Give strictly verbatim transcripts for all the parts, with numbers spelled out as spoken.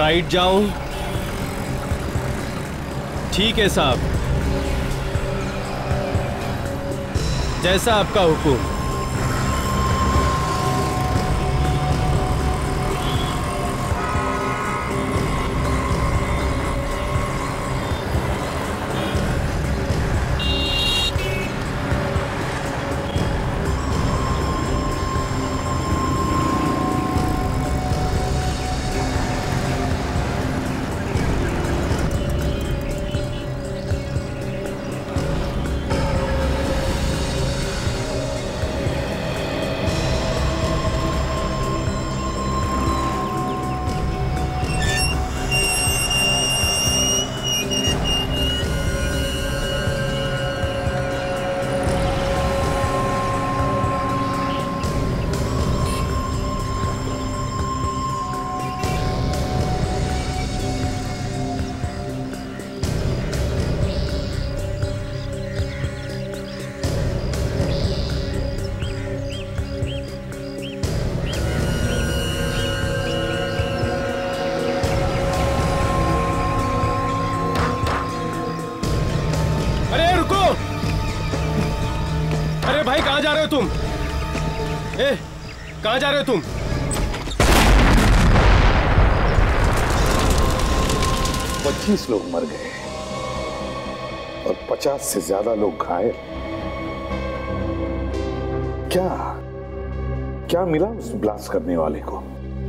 Right जाऊं? ठीक है साहब, जैसा आपका हुक्म। कहां जा रहे हो तुम? ए, कहां जा रहे हो तुम? पच्चीस लोग मर गए और पचास से ज्यादा लोग घायल। क्या क्या मिला उस ब्लास्ट करने वाले को?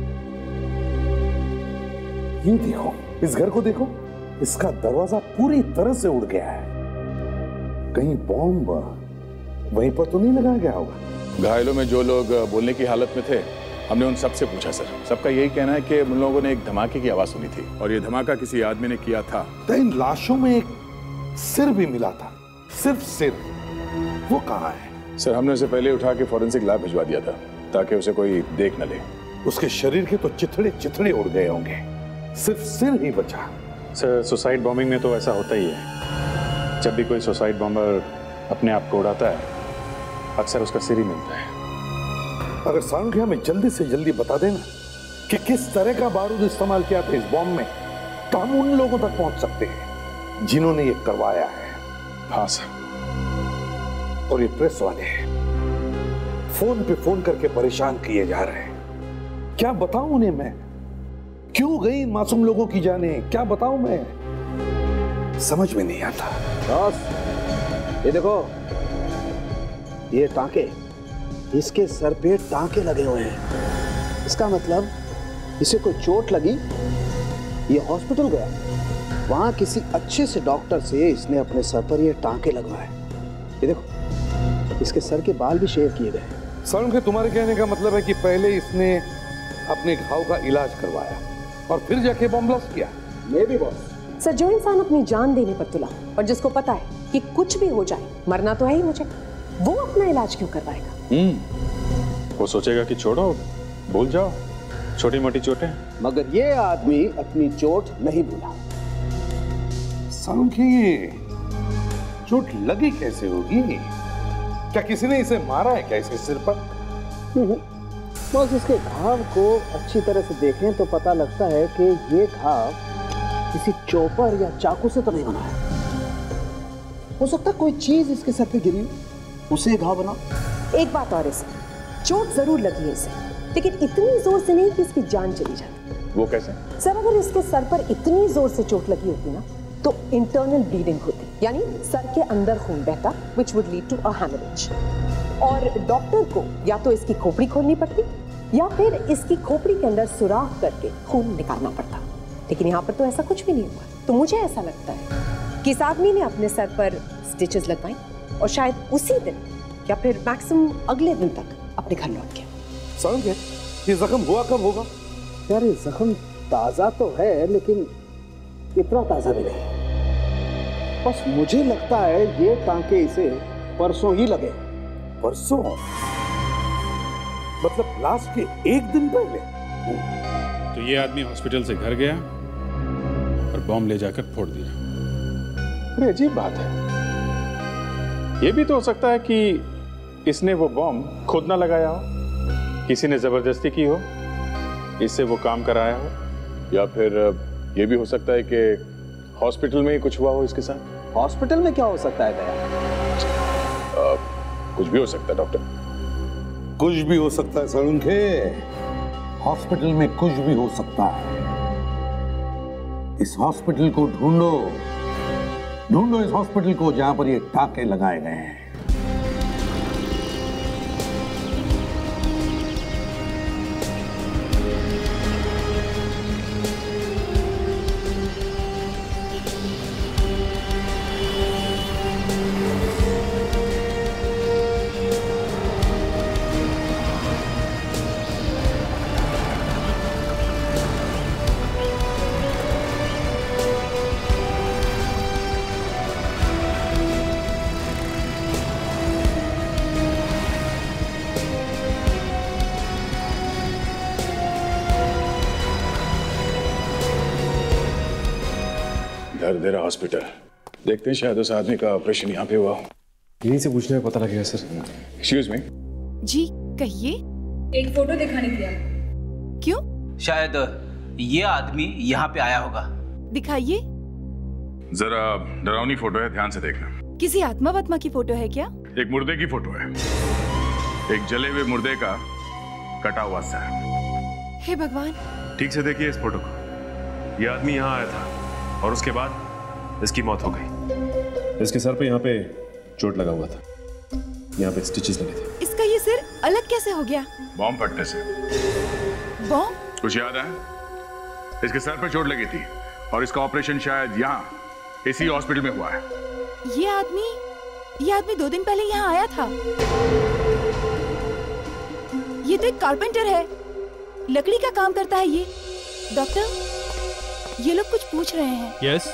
ये देखो, इस घर को देखो, इसका दरवाजा पूरी तरह से उड़ गया है। कहीं बॉम्ब वहीं पर तो नहीं लगाया गया होगा? घायलों में जो लोग बोलने की हालत में थे, हमने उन सबसे पूछा सर। सबका यही कहना है कि उन लोगों ने एक धमाके की आवाज सुनी थी और ये धमाका किसी आदमी ने किया था। तो इन लाशों में एक सिर भी मिला था, सिर्फ सिर। वो कहाँ है? सर, हमने उसे पहले उठा के फॉरेंसिक लैब भिजवा दिया था ताकि उसे कोई देख न ले। उसके शरीर के तो चिथड़े चिथड़े उड़ गए होंगे, सिर्फ सिर ही बचा। सर, सुसाइड बॉम्बिंग में तो ऐसा होता ही है। जब भी कोई सुसाइड बॉम्बर अपने आप को उड़ाता है, अक्सर उसका सिर ही मिलता है। अगर सारंगी हमें जल्दी से जल्दी बता देना कि किस तरह का बारूद इस्तेमाल किया था इस बॉम्ब में, तो हम उन लोगों तक पहुंच सकते हैं जिन्होंने ये करवाया है। हाँ सर। और ये प्रेस वाले फोन पे फोन करके परेशान किए जा रहे हैं। क्या बताऊं उन्हें मैं? क्यों गई मासूम लोगों की जाने? क्या बताऊं मैं? समझ में नहीं आता। बॉस, ये देखो, ये टांके, इसके सर पे टांके लगे हुए हैं। इसका मतलब इसे कोई चोट लगी, ये हॉस्पिटल गया, वहां किसी अच्छे से डॉक्टर से इसने अपने सर पर ये टांके लगवाए। ये देखो, इसके सर के बाल भी शेव किए गए। सारंगी, तुम्हारे कहने का मतलब है कि पहले इसने अपने घाव का इलाज करवाया और फिर जाके बॉम्ब ब्लास्ट किया? May be boss. सर, जो इंसान अपनी जान देने पर तुला और जिसको पता है कि कुछ भी हो जाए, मरना तो है ही मुझे, वो अपना इलाज क्यों करवाएगा? हम्म वो सोचेगा कि छोड़ो, भूल जाओ छोटी मोटी चोटें। मगर ये आदमी अपनी चोट नहीं भूला। सारंगी, ये चोट लगी कैसे होगी? क्या किसी ने इसे मारा है क्या इसके सिर पर? बस इसके घाव को अच्छी तरह से देखें तो पता लगता है कि ये घाव किसी चोपर या चाकू से तो नहीं बना है। हो सकता है कोई चीज इसके सर पे गिरी, उसे घाव बना। एक बात और है सर, चोट जरूर लगी है इसे, लेकिन इतनी जोर से नहीं कि इसकी जान चली जाती। वो कैसे? सर, अगर इसके सर पर इतनी जोर से चोट लगी होती ना, तो इंटरनल ब्लीडिंग होती, यानी सर के अंदर खून बहता, which would lead to a hemorrhage। और डॉक्टर को या तो इसकी खोपड़ी खोलनी पड़ती या फिर इसकी खोपड़ी के अंदर सुराख करके खून निकालना पड़ता। लेकिन यहाँ पर तो ऐसा कुछ भी नहीं हुआ। तो मुझे ऐसा लगता है कि इस आदमी ने अपने सर पर स्टिचेस लगवाई और शायद उसी दिन या फिर मैक्सिमम अगले दिन तक अपने घर लौट गया। सारंगी, ये जख्म हुआ कब होगा? यार, ये जख्म ताजा तो है, लेकिन इतना ताजा भी नहीं। बस मुझे लगता है ये टांके इसे परसों ही लगे। परसों? मतलब लास्ट के एक दिन पहले? तो ये आदमी हॉस्पिटल से घर गया और बॉम्ब ले जाकर फोड़ दिया। अरे अजीब बात है। ये भी तो हो सकता है कि इसने वो बॉम्ब खुद ना लगाया हो, किसी ने जबरदस्ती की हो, इससे वो काम कराया हो, या फिर ये भी हो सकता है कि हॉस्पिटल में ही कुछ हुआ हो इसके साथ। हॉस्पिटल में क्या हो सकता है दया? आ, कुछ भी हो सकता है डॉक्टर। कुछ भी हो सकता है सरुंखे, हॉस्पिटल में कुछ भी हो सकता है। इस हॉस्पिटल को ढूंढो, ढूंढो इस हॉस्पिटल को जहां पर ये टाके लगाए गए हैं। दर्देरा हॉस्पिटल, देखते हैं शायद उस आदमी का ऑपरेशन यहाँ पे हुआ हो। यहीं से पूछने में पता लगेगा सर। Excuse me. जी कहिए। एक फोटो दिखाने दिया। क्यों? शायद ये आदमी यहाँ पे आया होगा। दिखाइए। जरा डरावनी फोटो है, ध्यान से देखना। किसी आत्मा वात्मा की फोटो है क्या? एक मुर्दे की फोटो है, एक जले हुए मुर्दे का कटा हुआ सर। हे भगवान। ठीक से देखिए इस फोटो को। ये आदमी यहाँ आया था और उसके बाद इसकी मौत हो गई। इसके सर पे यहाँ पे चोट लगा हुआ था, यहाँ पे स्टिचेस लगे थे। इसका ये सिर अलग कैसे हो गया? बॉम्ब फटने से। बॉम्ब? कुछ याद है? इसके सर पे चोट लगी थी और इसका ऑपरेशन शायद यहाँ इसी हॉस्पिटल में हुआ है। ये आदमी ये आदमी दो दिन पहले यहाँ आया था। ये तो एक कारपेंटर है, लकड़ी का काम करता है ये। डॉक्टर, ये लोग कुछ पूछ रहे हैं। यस।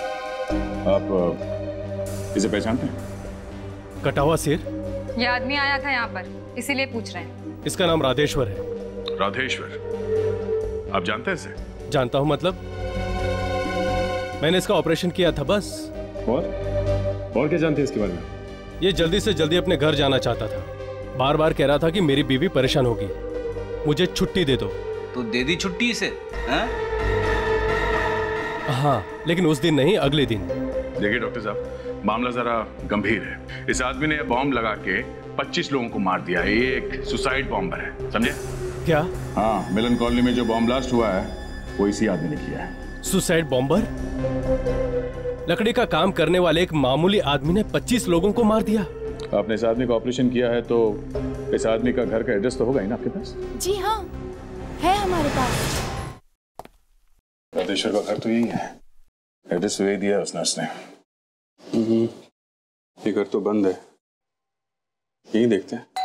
आप इसे पहचानते हैं? कटा हुआ सिर। ये आदमी आया था यहाँ पर, इसीलिए पूछ रहे हैं। इसका नाम राधेश्वर है। राधेश्वर? आप जानते हैं इसे? जानता हूँ मतलब, मैंने इसका ऑपरेशन किया था बस। और और क्या जानते हैं इसके बारे में? ये जल्दी से जल्दी अपने घर जाना चाहता था। बार बार कह रहा था कि मेरी बीवी परेशान होगी, मुझे छुट्टी दे दो। तो दे दी छुट्टी इसे? हैं? हाँ, लेकिन उस दिन नहीं, अगले दिन। देखिए डॉक्टर साहब, मामला जरा गंभीर है। इस आदमी ने बॉम्ब लगा के पच्चीस लोगों को मार दिया है। ये एक सुसाइड बॉम्बर है, समझे? क्या? हाँ, मिलन कॉलोनी में जो बॉम्ब ब्लास्ट हुआ है वो इसी आदमी ने किया है। Suicide bomber? लकड़ी का काम करने वाले एक मामूली आदमी ने पच्चीस लोगों को मार दिया। आपने इस आदमी का ऑपरेशन किया है तो इस आदमी का घर का एड्रेस तो होगा ही ना आपके पास? जी हाँ, है हमारे पास। राधेश्वर का घर तो यही है, एड्रेस वही दिया उस नर्स ने। ये घर तो बंद है, यही देखते हैं।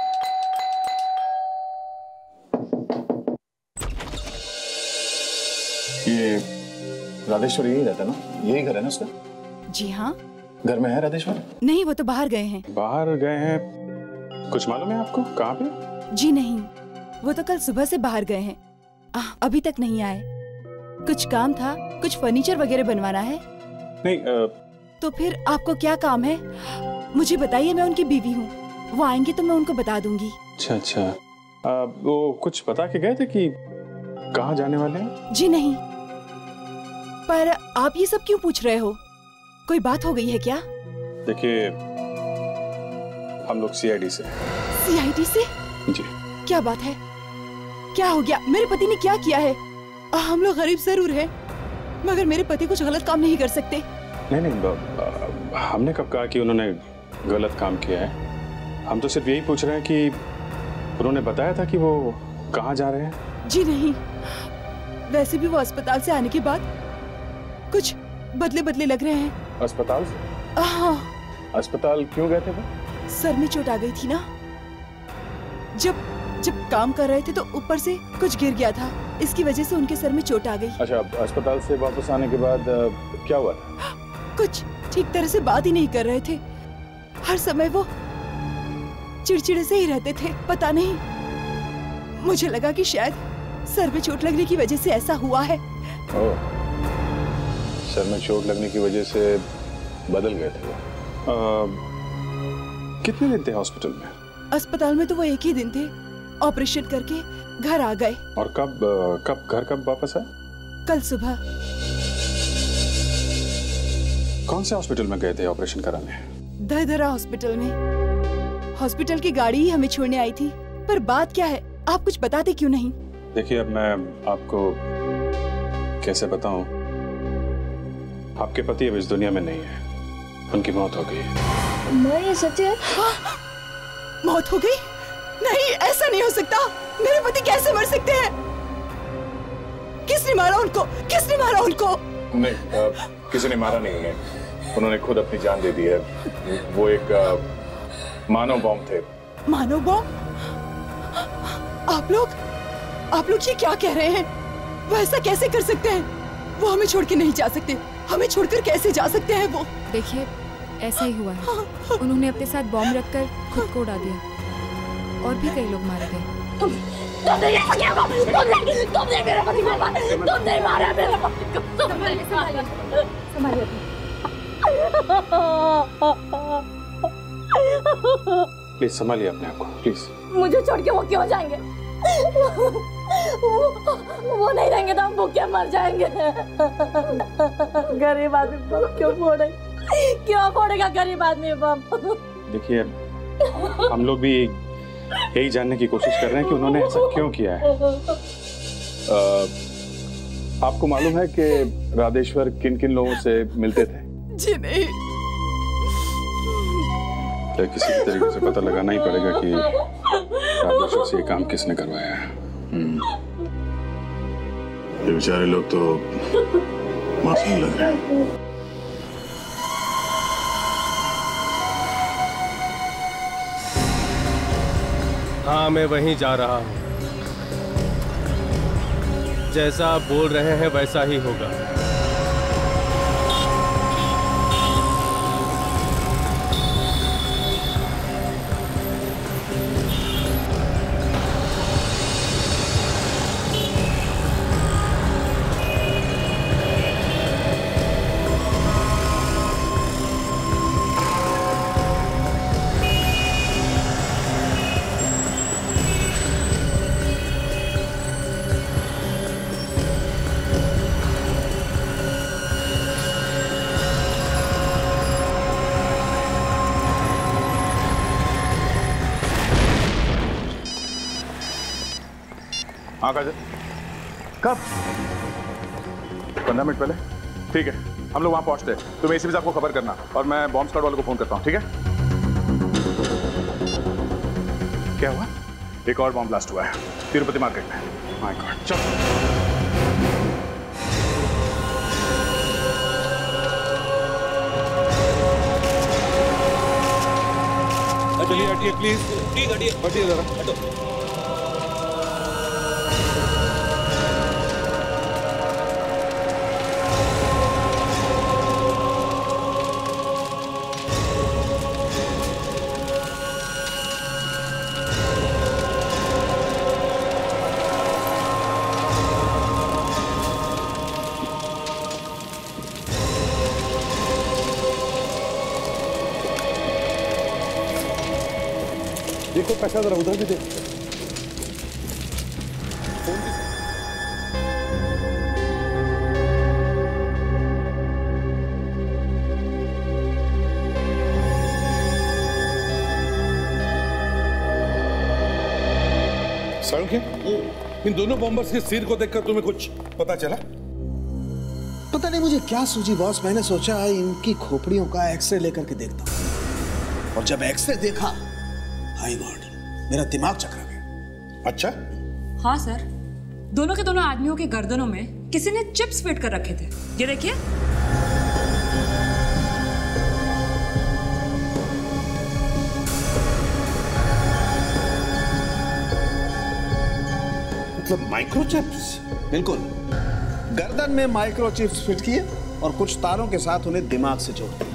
ये राधेश्वर यही रहता है ना? यही घर है ना उसका? जी हाँ। घर में है राधेश्वर? नहीं, वो तो बाहर गए हैं। बाहर गए हैं? कुछ मालूम है आपको कहाँ पे? जी नहीं, वो तो कल सुबह से बाहर गए हैं, आ, अभी तक नहीं आए। कुछ काम था, कुछ फर्नीचर वगैरह बनवाना है। नहीं आ... तो फिर आपको क्या काम है? मुझे बताइए, मैं उनकी बीवी हूँ। वो आएंगे तो मैं उनको बता दूंगी। अच्छा अच्छा, आ, वो कुछ बता के गए थे कि कहाँ जाने वाले हैं? जी नहीं, पर आप ये सब क्यों पूछ रहे हो? कोई बात हो गई है क्या? देखिए, हम लोग सीआईडी से। सीआईडी से? जी। क्या बात है? क्या हो गया? मेरे पति ने क्या किया है? आ, हम लोग गरीब जरूर हैं, मगर मेरे पति कुछ गलत काम नहीं कर सकते। नहीं नहीं, हमने कब कहा कि उन्होंने गलत काम किया है? हम तो सिर्फ यही पूछ रहे हैं कि उन्होंने बताया था कि वो कहाँ जा रहे हैं? जी नहीं, वैसे भी वो अस्पताल से आने के बाद कुछ बदले बदले लग रहे हैं। अस्पताल से? हाँ। अस्पताल क्यों गए थे वो? सर में चोट आ गई थी ना, जब जब काम कर रहे थे तो ऊपर से कुछ गिर गया था, इसकी वजह से उनके सर में चोट आ गई। अच्छा, अस्पताल से वापस आने के बाद क्या हुआ था? कुछ ठीक तरह से बात ही नहीं कर रहे थे, हर समय वो चिड़चिड़े से ही रहते थे। पता नहीं, मुझे लगा कि शायद सर में चोट लगने की वजह से ऐसा हुआ है। ओह, सर में चोट लगने की वजह से बदल गए थे वो। आ, कितने दिन थे हॉस्पिटल में? अस्पताल में तो वो एक ही दिन थे, ऑपरेशन करके घर आ गए। और कब कब घर कब वापस आए? कल सुबह। कौन से हॉस्पिटल में गए थे ऑपरेशन कराने? दरदरा हॉस्पिटल में। हॉस्पिटल की गाड़ी ही हमें छोड़ने आई थी, पर बात क्या है आप कुछ बताते क्यों नहीं? देखिए, अब मैं आपको कैसे बताऊं, आपके पति अब इस दुनिया में नहीं है, उनकी मौत हो गई है। मैं ये सच है? हाँ? मौत हो गई? नहीं, ऐसा नहीं हो सकता। मेरे पति कैसे मर सकते हैं? किसने मारा उनको? किसने मारा उनको? नहीं, आ, किसी ने मारा नहीं उन्हें, उन्होंने खुद अपनी जान दे दी है। वो एक आ, मानव बॉम्ब थे। मानव बॉम्ब? आप लोग आप लोग ये क्या कह रहे हैं? वो ऐसा कैसे कर सकते हैं? वो हमें छोड़ के नहीं जा सकते। हमें छोड़कर कैसे जा सकते हैं वो? देखिए, ऐसा ही हुआ है। उन्होंने अपने साथ बॉम्ब रखकर खुद को उड़ा दिया और भी कई लोग मारे गए। तुम तुमने ऐसा किया? तुमने तुमने मेरे पति को मारा। तुमने मारा मेरे पति को। तुमने संभालिए संभालिए प्लीज संभालिए अपने आप को, प्लीज। मुझे छोड़ के वो क्यों जाएंगे? वो, वो नहीं रहेंगे तो हम भूखे मर जाएंगे। गरीब आदमी बम क्यों फोड़े? क्यों फोड़ेगा गरीब आदमी बम? देखिए, हम लोग भी यही जानने की कोशिश कर रहे हैं कि उन्होंने ऐसा क्यों किया है। आ, आपको मालूम है कि राधेश्वर किन किन लोगों से मिलते थे? जी नहीं। क्या किसी भी तरीके से पता लगाना ही पड़ेगा कि राधेश्वर से ये काम किसने करवाया है। ये बेचारे लोग तो मासूम लग रहे हैं। हाँ, मैं वहीं जा रहा हूँ। जैसा आप बोल रहे हैं वैसा ही होगा। हाँ काजल, कब? पंद्रह मिनट पहले। ठीक है, हम लोग वहां पहुंचते हैं। तुम एसीपी साहब को खबर करना और मैं बॉम्ब स्क्वाड वालों को फोन करता हूँ, ठीक है? क्या हुआ? एक और बॉम्ब ब्लास्ट हुआ है तिरुपति मार्केट में। माय गॉड, चलो। चलिए हटिए प्लीज, प्लीज हटिए, हटिए जरा, हटो। देखो पैसा जरा उधर भी दे। सड़क इन दोनों बॉम्बर्स के सिर को देखकर तुम्हें कुछ पता चला? पता नहीं मुझे क्या सूझी बॉस, मैंने सोचा इनकी खोपड़ियों का एक्सरे लेकर के देखता हूं, और जब एक्सरे देखा, हाय गॉड, मेरा दिमाग चकरा गया। अच्छा? हाँ सर, दोनों के दोनों आदमियों के गर्दनों में किसी ने चिप्स फिट कर रखे थे। ये देखिए। मतलब माइक्रोचिप्स? बिल्कुल, गर्दन में माइक्रोचिप्स फिट किए और कुछ तारों के साथ उन्हें दिमाग से जोड़ दिया।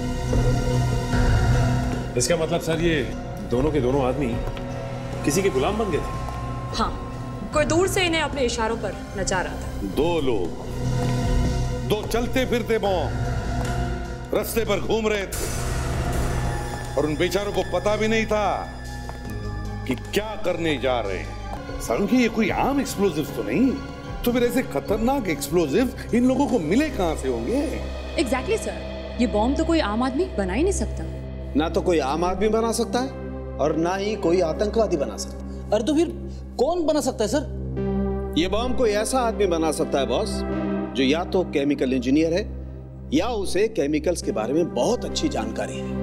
इसका मतलब सर ये दोनों के दोनों आदमी किसी के गुलाम बन गए थे? हाँ, कोई दूर से इन्हें अपने इशारों पर नचा रहा था। दो लोग, दो चलते फिरते बॉम्ब रास्ते पर घूम रहे थे और उन बेचारों को पता भी नहीं था कि क्या करने जा रहे हैं। संगी, ये कोई आम एक्सप्लोजिव्स तो नहीं, तो फिर ऐसे खतरनाक एक्सप्लोजिव इन लोगों को मिले कहां से होंगे? एग्जैक्टली सर, ये बॉम्ब तो कोई आम आदमी बना ही नहीं सकता। ना तो कोई आम आदमी बना सकता है और ना ही कोई आतंकवादी बना सकता है। अरे तो फिर कौन बना सकता है सर? ये बॉम्ब कोई ऐसा आदमी बना सकता है बॉस, जो या तो केमिकल इंजीनियर है या उसे केमिकल्स के बारे में बहुत अच्छी जानकारी है।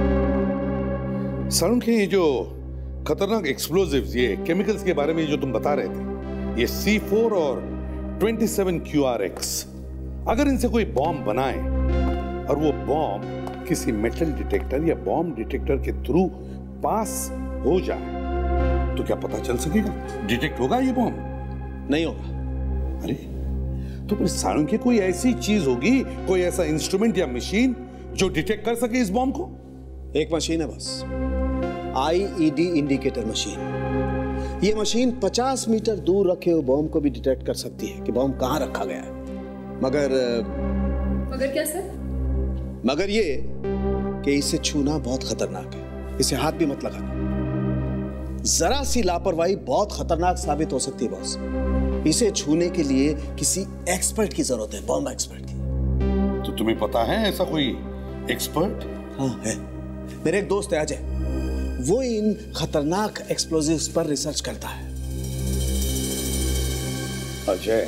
सारुण के ये जो खतरनाक एक्सप्लोजिव्स, ये केमिकल्स के बारे में जो तुम बता रहे थे, ये सी फोर और twenty seven Q R X, अगर इनसे कोई बॉम्ब बनाए और वो बॉम्ब किसी मेटल डिटेक्टर या बॉम्ब डिटेक्टर के थ्रू पास हो जाए तो क्या पता चल सकेगा? डिटेक्ट होगा ये बॉम्ब? नहीं होगा। अरे तो फिर सारुण की कोई ऐसी चीज होगी, कोई ऐसा इंस्ट्रूमेंट या मशीन जो डिटेक्ट कर सके इस बॉम्ब को? एक मशीन है बस, आईईडी इंडिकेटर मशीन। ये मशीन पचास मीटर दूर रखे हुए बॉम्ब को भी डिटेक्ट कर सकती है कि बॉम्ब कहां रखा गया है। मगर मगर क्या सर? मगर ये कि इसे छूना बहुत खतरनाक है, इसे हाथ भी मत लगाना। जरा सी लापरवाही बहुत खतरनाक साबित हो सकती है बॉस। इसे छूने के लिए किसी एक्सपर्ट की जरूरत है, बॉम्ब एक्सपर्ट की। तो तुम्हें पता है ऐसा कोई एक्सपर्ट? हाँ है, मेरे एक दोस्त है अजय, वो इन खतरनाक एक्सप्लोजिव्स पर रिसर्च करता है। अजय?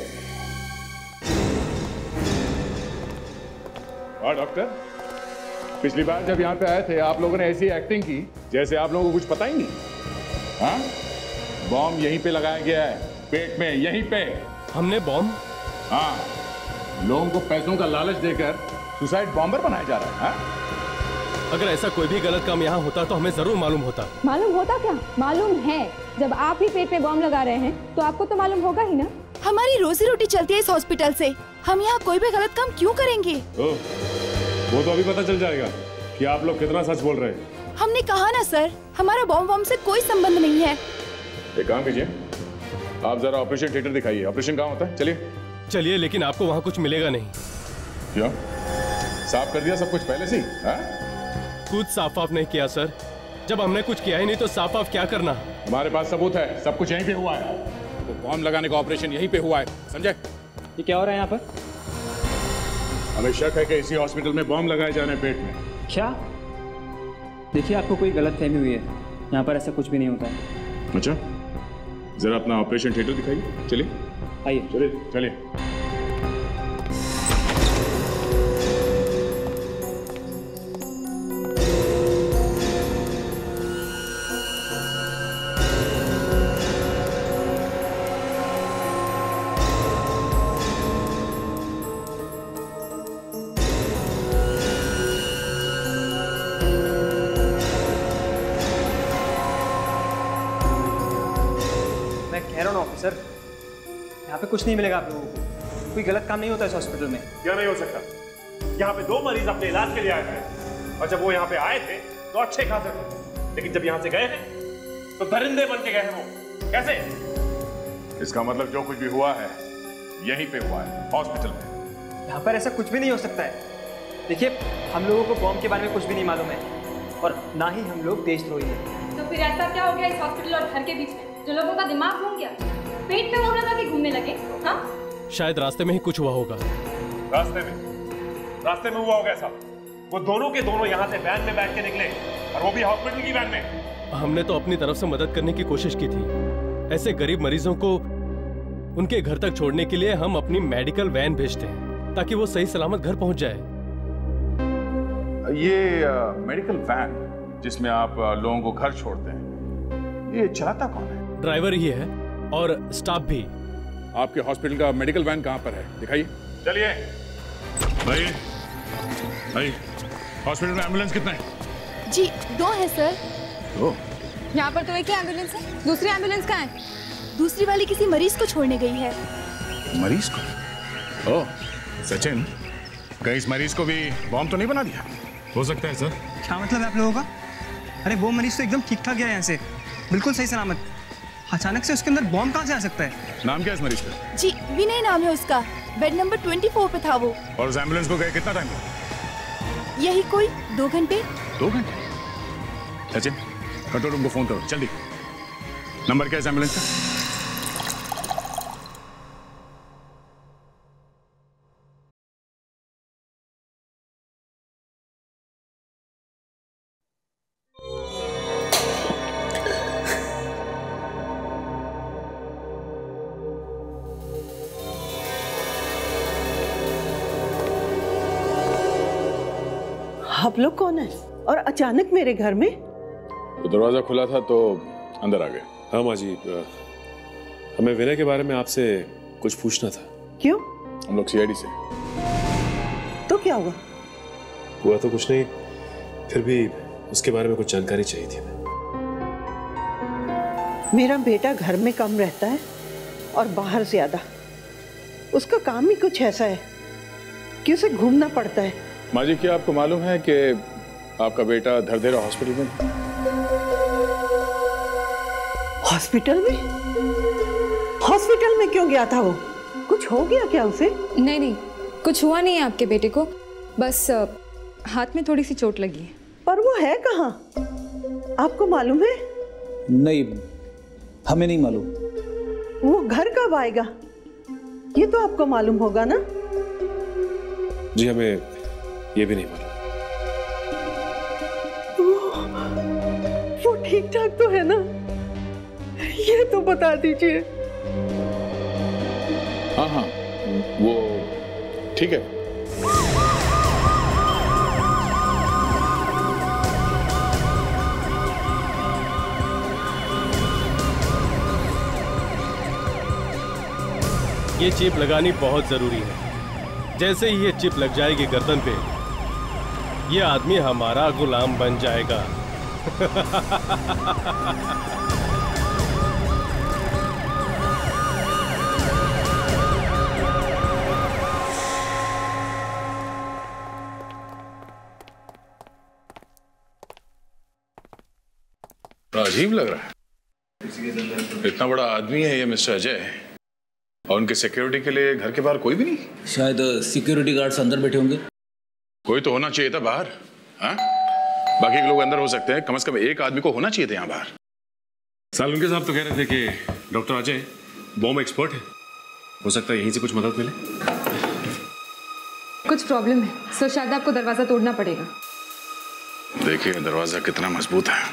हाँ डॉक्टर, पिछली बार जब यहाँ पे आए थे आप लोगों ने ऐसी एक्टिंग की जैसे आप लोगों को कुछ पता ही नहीं। हाँ, बॉम्ब यहीं पे लगाया गया है, पेट में, यहीं पे। हमने बॉम्ब? हाँ, लोगों को पैसों का लालच देकर सुसाइड बॉम्बर बनाया जा रहा है। हाँ? अगर ऐसा कोई भी गलत काम यहाँ होता तो हमें जरूर मालूम होता। मालूम होता क्या? मालूम है। जब आप ही पेट में बॉम्ब लगा रहे हैं तो आपको तो मालूम होगा ही ना। हमारी रोजी रोटी चलती है इस हॉस्पिटल से, हम यहाँ कोई भी गलत काम क्यों करेंगे? ओ, वो तो अभी पता चल जाएगा कि आप लोग कितना सच बोल रहे हैं। हमने कहा ना सर, हमारा बॉम्ब बॉम्ब से कोई संबंध नहीं है। एक काम कीजिए, आप जरा ऑपरेशन थिएटर दिखाइए। ऑपरेशन कहाँ होता है? चलिए चलिए, लेकिन आपको वहाँ कुछ मिलेगा नहीं। क्यों? साफ कर दिया सब कुछ पहले से ही? कुछ साफ साफ नहीं किया सर। जब हमने कुछ किया ही नहीं तो साफ साफ क्या करना? हमारे पास सबूत है, सब कुछ यहीं पे हुआ है। वो बॉम्ब लगाने का ऑपरेशन यहीं पे हुआ है, समझे? ये क्या हो रहा है यहाँ पर? हमें शक है कि इसी हॉस्पिटल में बॉम्ब लगाए जा रहे हैं पेट में। क्या? देखिए, आपको कोई गलतफहमी हुई है, यहाँ पर ऐसा कुछ भी नहीं होता है। अच्छा, जरा अपना ऑपरेशन थिएटर दिखाइए। चलिए आइए। चलिए चलिए। सर, यहाँ पे कुछ नहीं मिलेगा आप लोगों को। कोई गलत काम नहीं होता इस हॉस्पिटल में। क्या नहीं हो सकता? यहाँ पे दो मरीज अपने इलाज के लिए आए थे और जब वो यहाँ पे आए थे तो अच्छे खासे थे, लेकिन जब यहाँ से गए हैं तो दरिंदे बन के गए हैं। वो कैसे? इसका मतलब जो कुछ भी हुआ है यहीं पे हुआ है, हॉस्पिटल में। यहाँ पर ऐसा कुछ भी नहीं हो सकता है। देखिए, हम लोगों को बॉम्ब के बारे में कुछ भी नहीं मालूम है और ना ही हम लोग देशद्रोही हैं। तो फिर ऐसा क्या हो गया इस हॉस्पिटल और घर के बीच में जो लोगों का दिमाग घूम गया, पेट पे बम लगा के घूमने लगे? हाँ, शायद रास्ते में ही कुछ हुआ होगा। रास्ते में? रास्ते में हुआ होगा ऐसा? वो दोनों के दोनों यहाँ से वैन में बैठ के निकले और वो भी हॉस्पिटल की वैन में। हमने तो अपनी तरफ से मदद करने की कोशिश की थी। ऐसे गरीब मरीजों को उनके घर तक छोड़ने के लिए हम अपनी मेडिकल वैन भेजते हैं ताकि वो सही सलामत घर पहुंच जाए। ये मेडिकल वैन जिसमें आप आ, लोगों को घर छोड़ते हैं, ये चलाता कौन है? ड्राइवर ही है और स्टाफ भी। आपके हॉस्पिटल का मेडिकल वैन कहाँ पर है? दिखाइए। चलिए भाई, भाई, हॉस्पिटल में एम्बुलेंस कितना है? जी दो है सर। दो? यहाँ पर तो एक ही एम्बुलेंस है, दूसरी एम्बुलेंस कहाँ है? दूसरी वाली किसी मरीज को छोड़ने गई है। मरीज को? ओह सचिन, कहीं इस मरीज को भी बॉम्ब तो नहीं बना दिया? हो सकता है सर। क्या मतलब है आप लोगों का? अरे वो मरीज तो एकदम ठीक ठाक गया यहाँ से, बिल्कुल सही सलामत। अचानक से उसके अंदर बॉम्ब कहाँ से आ सकता है? नाम क्या है इस मरीज का? जी विनय नाम है उसका, बेड नंबर चौबीस पे था वो। और उस एम्बुलेंस को गए कितना टाइम हुआ? यही कोई दो घंटे। दो घंटे? सचिन, कंट्रोल रूम को फोन करो जल्दी। नंबर क्या है इस एम्बुलेंस का? आप लोग कौन है और अचानक मेरे घर में? तो दरवाजा खुला था तो अंदर आ गए। हाँ माँ जी, हमें विनय के बारे में आपसे कुछ पूछना था। क्यों? हम लोग सीआईडी से। तो क्या हुआ? हुआ तो कुछ नहीं, फिर भी उसके बारे में कुछ जानकारी चाहिए थी। मेरा बेटा घर में कम रहता है और बाहर ज्यादा। उसका काम ही कुछ ऐसा है कि उसे घूमना पड़ता है। माँ जी, क्या आपको मालूम है कि आपका बेटा धरधेरा हॉस्पिटल में? हॉस्पिटल में? हॉस्पिटल में क्यों गया था वो? कुछ हो गया क्या उसे? नहीं नहीं, कुछ हुआ नहीं है आपके बेटे को, बस आ, हाथ में थोड़ी सी चोट लगी है। पर वो है कहाँ? आपको मालूम है? नहीं, हमें नहीं मालूम। वो घर कब आएगा ये तो आपको मालूम होगा ना? जी हमें ये भी नहीं मालूम। वो ठीक ठाक तो है ना? ये तो बता दीजिए। हाँ हाँ, वो ठीक है। ये चिप लगानी बहुत जरूरी है। जैसे ही ये चिप लग जाएगी गर्दन पे, ये आदमी हमारा गुलाम बन जाएगा। अजीब लग रहा है। इतना बड़ा आदमी है ये मिस्टर अजय, और उनके सिक्योरिटी के लिए घर के बाहर कोई भी नहीं? शायद सिक्योरिटी गार्ड्स अंदर बैठे होंगे। कोई तो होना चाहिए था बाहर। हाँ, बाकी के लोग अंदर हो सकते हैं, कम से कम एक आदमी को होना चाहिए था यहाँ बाहर। सालुंके साहब तो कह रहे थे कि डॉक्टर अजय बॉम्ब एक्सपर्ट है, हो सकता है यहीं से कुछ मदद मिले। कुछ प्रॉब्लम है, सो शायद आपको दरवाजा तोड़ना पड़ेगा। देखिए दरवाजा कितना मजबूत है।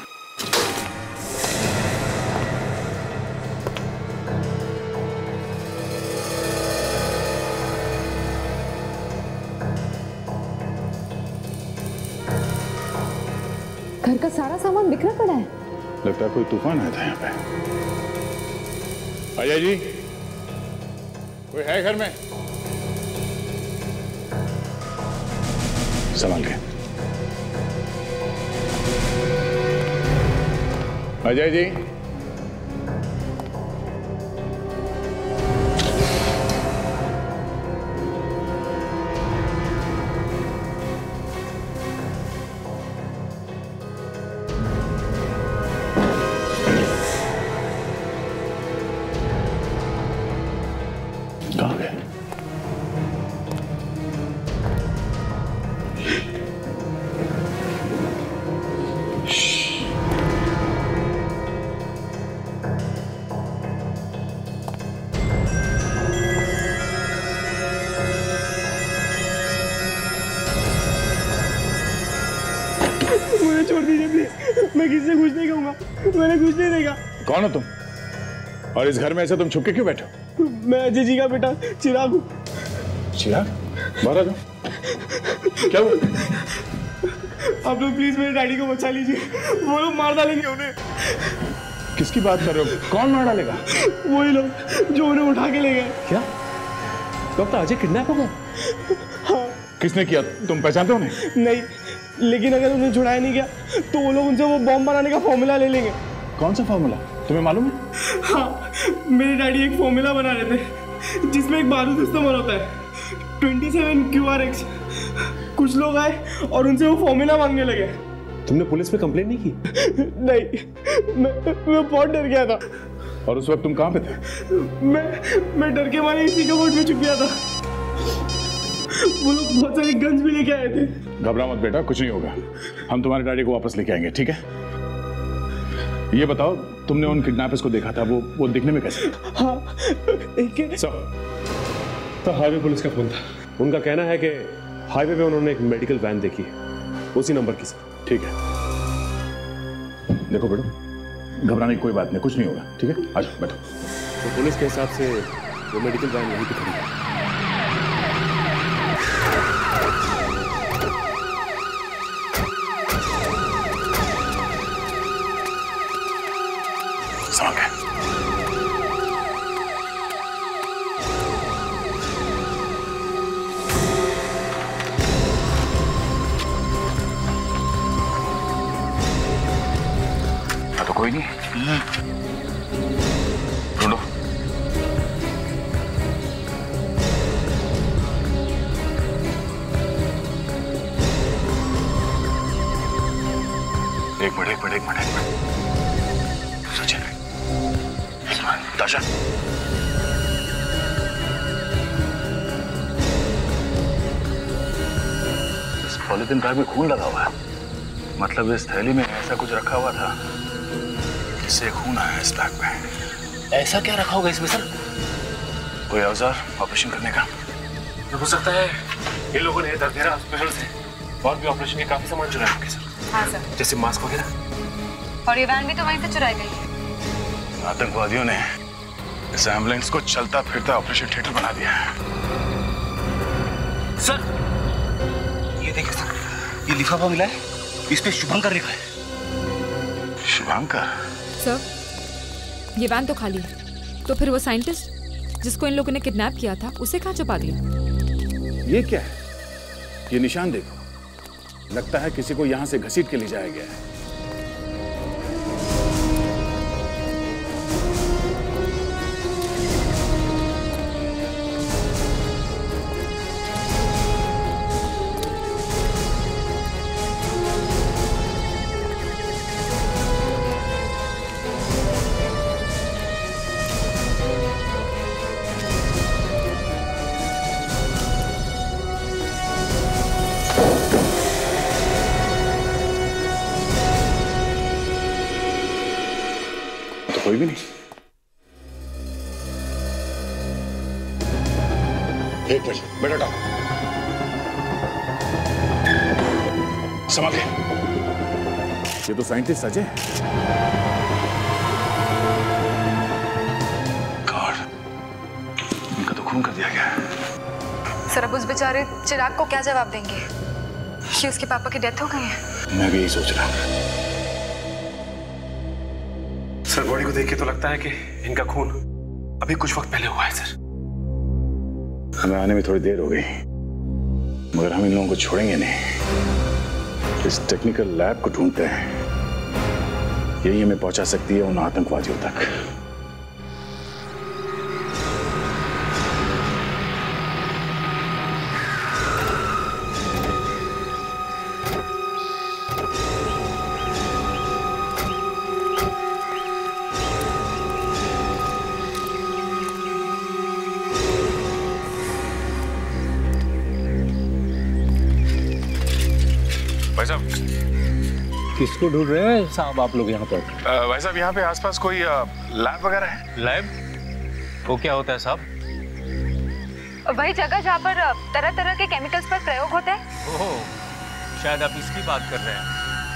घर का सारा सामान बिखरा पड़ा है। लगता है कोई तूफान आया था यहाँ पे। अजय जी, कोई है घर में? संभाल के। अजय जी, कहाँ गए? मुझे छोड़ दीजिए प्लीज, मैं किसी से कुछ नहीं कहूंगा, मैंने कुछ नहीं देखा। कौन हो तुम? और इस घर में ऐसे तुम छुप के क्यों बैठे हो? मैं अजय जी का बेटा चिराग हूँ। चिराग? बाहर आ जाओ। क्या हुआ? आप लोग प्लीज मेरे डैडी को बचा लीजिए, वो लोग मार डालेंगे उन्हें। किसकी बात कर रहे हो? कौन मार डालेगा? वही लोग जो उन्हें उठा के ले गए। क्या? डॉक्टर अजय किडनैप हो गए? हाँ। किसने किया? तुम पहचानते हो उन्हें? नहीं, लेकिन अगर उन्हें छुड़ाया नहीं गया तो वो लोग उनसे वो बॉम्ब बनाने का फॉर्मूला ले लेंगे। कौन सा फॉर्मूला? तुम्हें मालूम है? हाँ, मेरे डैडी एक फॉर्मूला बना रहे थे जिसमें एक बारूद इस्तेमाल होता है, सत्ताईस क्यू आर एक्स। कुछ लोग आए और उनसे वो फॉर्मूला मांगने लगे। तुमने पुलिस में कंप्लेंट नहीं की? नहीं, मैं मैं बहुत डर गया था। और उस वक्त तुम कहाँ पे थे? मैं मैं डर के मारे इसी कबर्ड में छुप गया था। वो लोग बहुत सारे गन्स भी लेके आए थे। घबरा मत बेटा, कुछ नहीं होगा। हम तुम्हारे डैडी को वापस लेके आएंगे, ठीक है? ये बताओ, तुमने उन किडनैपर्स को देखा था, वो वो दिखने में कैसे? हाँ, एक सर, तो हाईवे पुलिस का फोन था। उनका कहना है कि हाईवे पे उन्होंने एक मेडिकल वैन देखी है, उसी नंबर की। सर ठीक है, देखो बेटो, घबराने की कोई बात नहीं, कुछ नहीं होगा, ठीक है? आ जाओ बैठो। तो पुलिस के हिसाब से वो मेडिकल वैन यहीं पे खड़ी है। कोई नहीं, ढूंढो। एक मिनट एक मिनट एक मिनट एक मिनट सचिन, एक मिनट ताशा, इस पॉलिथीन बैग में खून लगा हुआ है। मतलब इस थैली में ऐसा कुछ रखा हुआ था जिससे खून आया इस बैग में। ऐसा क्या रखा होगा इसमें सर? कोई औजार ऑपरेशन करने का? हो सकता है ये लोगों ने दरदेरा हॉस्पिटल से और भी ऑपरेशन के काफी सामान चुराए होंगे सर। हाँ सर। जैसे मास्क वगैरह। और ये वैन भी तो वहीं से चुराई गई है। आतंकवादियों ने इस एम्बुलेंस को चलता फिरता ऑपरेशन थिएटर बना दिया है। सर ये देखिए सर, ये लिफाफा मिला है, इस पे शुभंकर लिखा है। शुभंकर? सर ये वैन तो खाली है, तो फिर वो साइंटिस्ट जिसको इन लोगों ने किडनैप किया था उसे कहाँ छुपा दिया? ये क्या है? ये निशान देखो, लगता है किसी को यहाँ से घसीट के ले जाया गया है। कोई भी नहीं। एक मिनट, बेटा टाओ, संभाल के। ये तो साइंटिस्ट अजय। गॉड, इनका तो खून कर दिया गया है। सर अब उस बेचारे चिराग को क्या जवाब देंगे कि उसके पापा की डेथ हो गई है? मैं भी यही सोच रहा हूँ। सर बॉडी को देख के तो लगता है कि इनका खून अभी कुछ वक्त पहले हुआ है सर। हमें आने में थोड़ी देर हो गई, मगर हम इन लोगों को छोड़ेंगे नहीं। इस टेक्निकल लैब को ढूंढते हैं, यही हमें पहुंचा सकती है उन आतंकवादियों तक। भाई साहब, किसको ढूंढ रहे हैं साहब आप लोग यहाँ पर? भाई साहब यहाँ पे आसपास कोई लैब वगैरह है? लैब? वो क्या होता है साहब? वही जगह जहाँ पर तरह तरह के केमिकल्स पर प्रयोग होते हैं। ओह, शायद आप इसकी बात कर रहे हैं।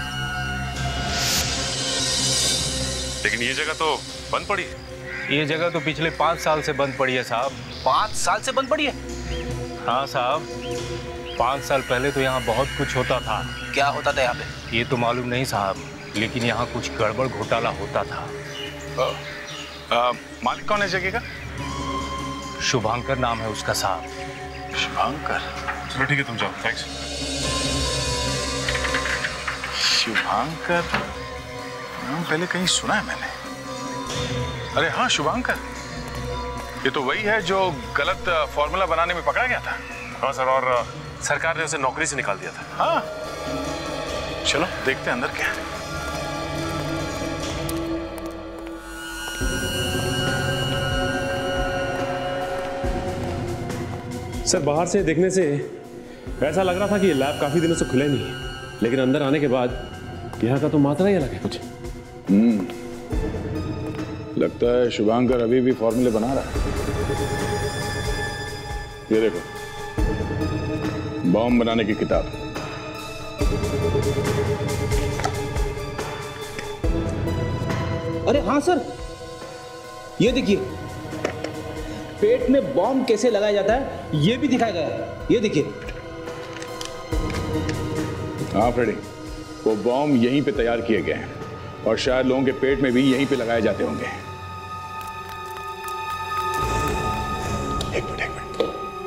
लेकिन ये जगह तो बंद पड़ी है। ये जगह तो पिछले पाँच साल से बंद पड़ी है साहब। पाँच साल से बंद पड़ी है? हाँ साहब, पाँच साल पहले तो यहाँ बहुत कुछ होता था। क्या होता था यहाँ पे? ये तो मालूम नहीं साहब, लेकिन यहाँ कुछ गड़बड़ घोटाला होता था। आ, आ, मालिक कौन है जगह का? शुभंकर नाम है उसका साहब। शुभंकर? चलो ठीक है, तुम जाओ। थैंक्स। शुभंकर नाम पहले कहीं सुना है मैंने। अरे हाँ, शुभंकर, ये तो वही है जो गलत फॉर्मूला बनाने में पकड़ा गया था। हाँ सर, और सरकार ने उसे नौकरी से निकाल दिया था। हाँ, चलो देखते हैं अंदर क्या है। सर बाहर से देखने से ऐसा लग रहा था कि ये लैब काफी दिनों से खुले नहीं है, लेकिन अंदर आने के बाद यहाँ का तो मात्रा ही अलग है कुछ। हम्म, लगता है शुभंकर अभी भी फॉर्मूले बना रहा है। ये देखो, बॉम्ब बनाने की किताब। अरे हाँ सर, ये देखिए, पेट में बॉम्ब कैसे लगाया जाता है ये भी दिखाया गया है। ये देखिए। हाँ फ्रेडी, वो बॉम्ब यहीं पे तैयार किए गए हैं और शायद लोगों के पेट में भी यहीं पे लगाए जाते होंगे। एक मिनट एक मिनट,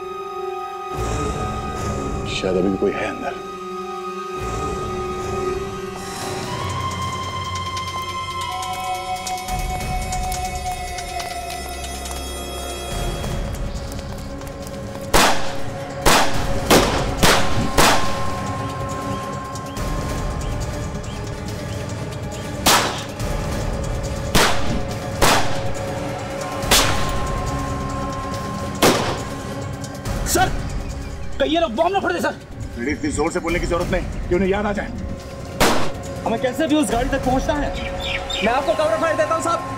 शायद अभी भी कोई है अंदर। कहिए लोग बॉम्ब न फोड़ दे सर। इतनी जोर से बोलने की जरूरत नहीं कि उन्हें याद आ जाए। हमें कैसे भी उस गाड़ी तक पहुंचना है। मैं आपको कवर फायर देता हूं साहब।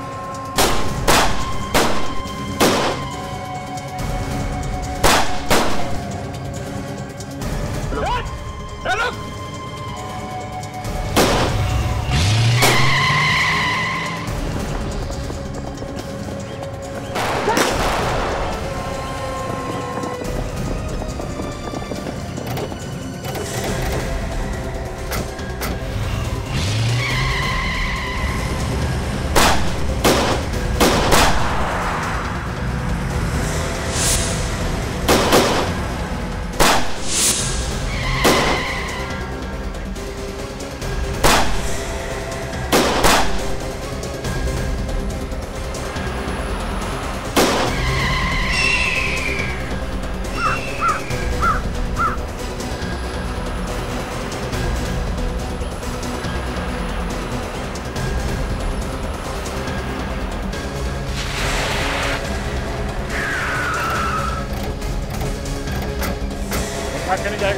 चले जाएगा।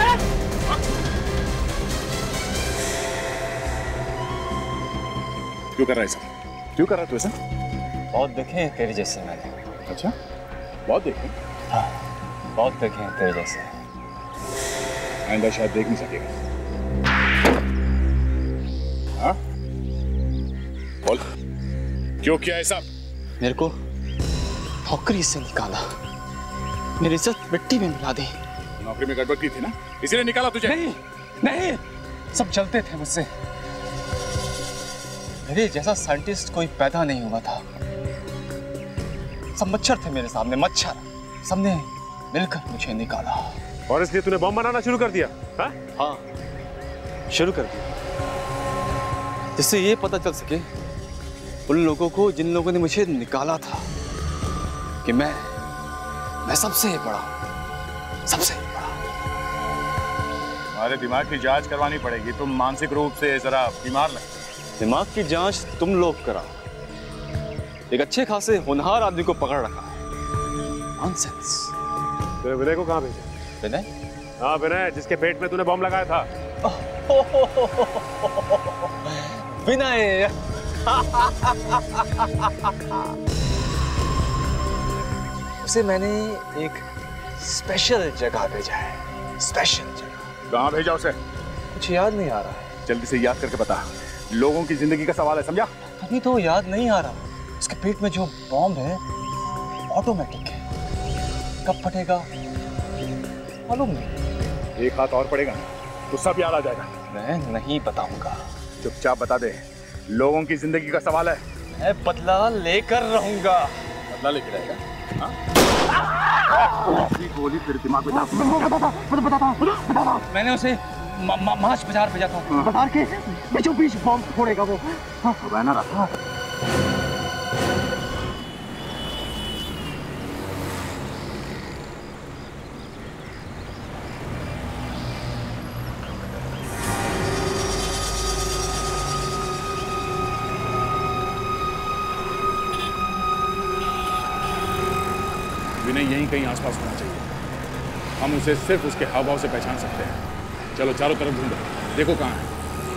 क्यों कर रहा है ऐसा? क्यों कर रहा है तू ऐसा? बहुत देखे हैं तेरे जैसे मैंने। अच्छा, बहुत देखे? हाँ, बहुत देखे हैं तेरे जैसे। आइंदा शायद देख नहीं सकेगा। हाँ? बोल, क्यों किया ऐसा? मेरे को नौकरी से निकाला, मेरी इज्जत मिट्टी में मिला दी। नौकरी में गड़बड़ की थी ना, इसीलिए निकाला तुझे? नहीं, नहीं, सब चलते थे मुझसे। मेरे जैसा साइंटिस्ट कोई पैदा नहीं हुआ था। सब मच्छर थे मेरे सामने, मच्छर। सबने मिलकर मुझे निकाला। और इसलिए तूने बम बनाना शुरू कर दिया? हाँ, हाँ, शुरू कर दिया, जिससे ये पता चल सके उन लोगों को जिन लोगों ने मुझे निकाला था कि मैं मैं सबसे बड़ा, सबसे बड़ा। हमारे दिमाग की जांच करवानी पड़ेगी। तुम मानसिक रूप से जरा बीमार लगते। दिमाग की जांच तुम लोग कराओ। एक अच्छे खासे होनहार आदमी को पकड़ रखा है। नॉनसेंस। तो विनय को कहाँ भेजा? विनय? हाँ, विनय, जिसके पेट में तूने बम लगाया था। विनय। उसे मैंने एक स्पेशल जगह भेजा है। स्पेशल जगह। कहाँ भेजा उसे? कुछ याद नहीं आ रहा है। जल्दी से याद करके बता। लोगों की जिंदगी का सवाल है, समझा? अभी तो याद नहीं आ रहा। उसके पेट में जो बॉम्ब है ऑटोमेटिक है। कब फटेगा मालूम नहीं। एक हाथ और पड़ेगा तो सब याद आ जाएगा। मैं नहीं बताऊंगा। चुपचाप बता दे। लोगों की जिंदगी का सवाल है। मैं बदला लेकर रहूंगा। बदला लेकर रहेगा? गोली तेरे दिमाग में था। मैंने उसे मार्च बाजार भेजा था। बाजार के बीचों बीच बम फोड़ेगा वो। रहना रहा। विनय यहीं कहीं आसपास होना चाहिए। हम उसे सिर्फ उसके हाव भाव से पहचान सकते हैं। चलो चारों तरफ ढूंढो, देखो कहाँ है।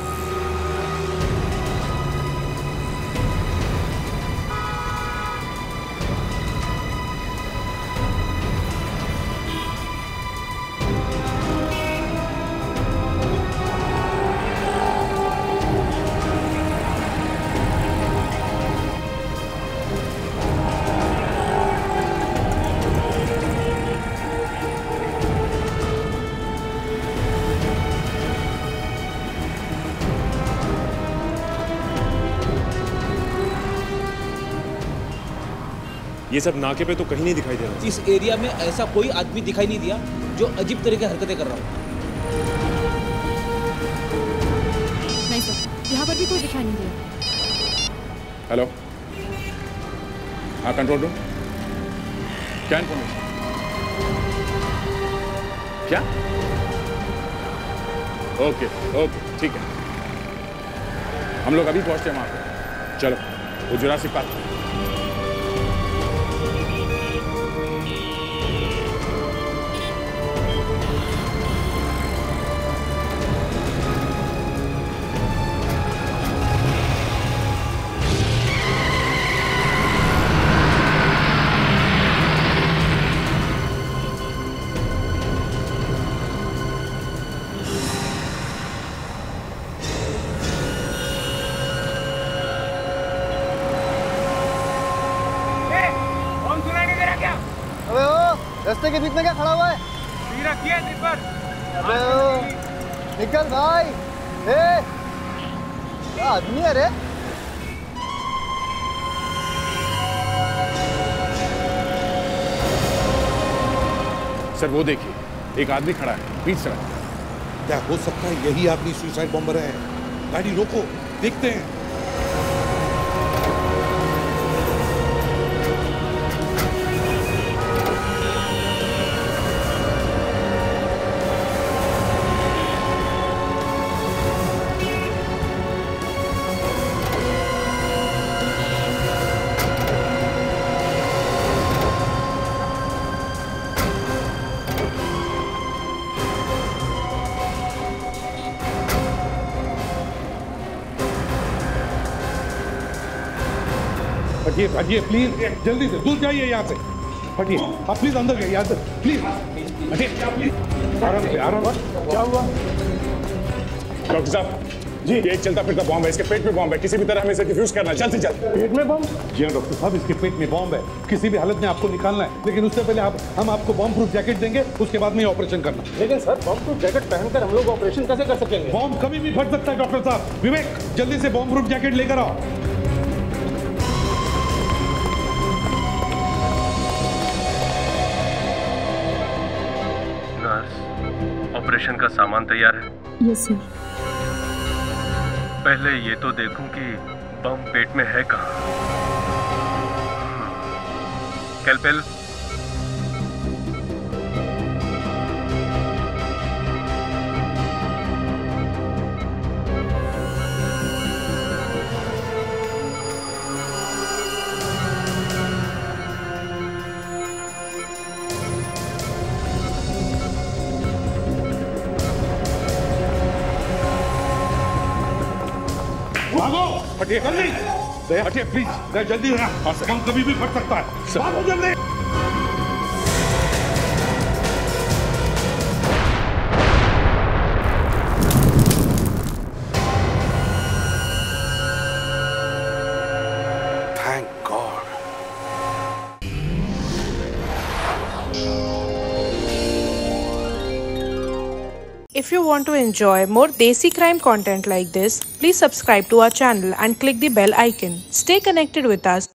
ये सब नाके पे तो कहीं नहीं दिखाई दे रहा। इस एरिया में ऐसा कोई आदमी दिखाई नहीं दिया जो अजीब तरह की हरकतें कर रहा हो। नहीं सर, यहाँ पर भी कोई दिखाई नहीं दिया। हेलो, हाँ कंट्रोल रूम। क्या इन्फॉर्मेशन? क्या? ओके ओके ठीक है, हम लोग अभी पहुंचते हैं वहां पे। चलो, वो जुरासिक पार्क। रास्ते के बीच में क्या खड़ा हुआ है? धीरे किया निपर। अबे ओ, निकल भाई। ए, क्या आदमी है रे? सर वो देखिए, एक आदमी खड़ा है बीच सड़क। क्या हो सकता है यही आदमी सुसाइड बॉम्बर है? गाड़ी रोको, देखते हैं। हटिए हटिए प्लीज, जल्दी से दूर जाइए यहाँ से। हटिए आप प्लीज अंदर जाइए, यहाँ से प्लीज हटिए। आराम से आराम। क्या हुआ डॉक्टर साहब? जी, ये एक चलता फिरता बॉम्ब है, इसके पेट में बॉम्ब है, किसी भी तरह हमें इसे डिफ्यूज करना है, जल्द से जल्द। पेट में बॉम्ब? जी हाँ डॉक्टर साहब, इसके पेट में बॉम्ब है, किसी भी हालत में आपको निकालना है, लेकिन उससे पहले आप हम आपको बॉम्ब प्रूफ जैकेट देंगे, उसके बाद में ऑपरेशन करना। लेकिन सर बॉम्ब प्रूफ जैकेट पहनकर हम लोग ऑपरेशन कैसे कर सकेंगे? बॉम्ब कभी भी फट सकता है डॉक्टर साहब। विवेक जल्दी से बॉम्ब प्रूफ जैकेट लेकर आओ। ऑपरेशन का सामान तैयार है? Yes sir. पहले ये तो देखूं कि बम पेट में है कहाँ। कैलपेल, हटिए जल्दी, हटिए प्लीज, जल्दी बम कभी भी फट सकता है। भागो जल्दी। Thank God. If you want to enjoy more Desi crime content like this, please subscribe to our channel and click the bell icon. Stay connected with us.